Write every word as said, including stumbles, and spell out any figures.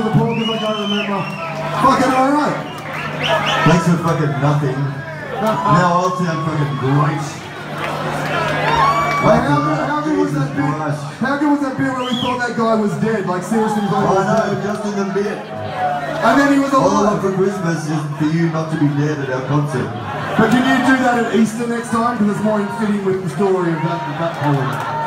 the pool because I can't remember. Fucking alright. Thanks for fucking nothing. Now I'll sound fucking great. Like, how, good, how good was that bit? How good was that bit where we thought that guy was dead? Like seriously, we thought he was I know, dead. just in the bit. And then he was alive. All I want for Christmas is for you not to be dead at our concert. But can you do that at Easter next time? Because it's more in fitting with the story of that, that whole